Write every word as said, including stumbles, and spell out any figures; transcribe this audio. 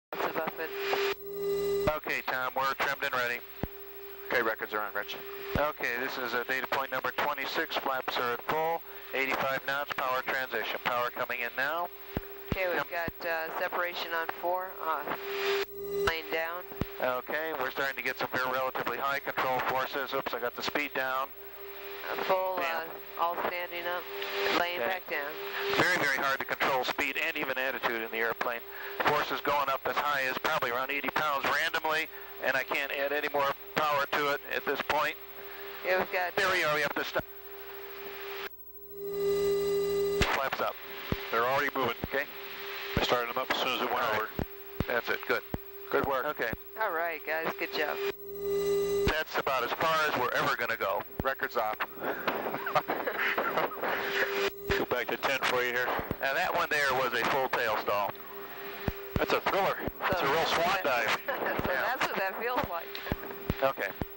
That's above it. Okay, Tom, we're trimmed and ready. Okay, records are on, Rich. Okay, this is uh, data point number twenty-six. Flaps are at full. eighty-five knots, power transition. Power coming in now. Okay, we've got uh, separation on four. Uh, lane down. Okay, we're starting to get some very relatively high control forces. Oops, I got the speed down. Uh, full, uh, all standing up, laying Okay. back down. Very, very hard to control speed and even attitude in the airplane. Forces going up as high as probably around eighty pounds randomly, and I can't add any more power to it at this point. Yeah, we've got... There we are, we have to stop. Flaps up. They're already moving. Okay. I started them up as soon as it went All right. over. That's it, good. Good work. Okay. All right, guys, good job. That's about as far as we're ever going to go. Records off. Go back to ten for you here. Now that one there was a full tail stall. That's a thriller. That's So a real swan that- dive. so Yeah. that's what that feels like. Okay.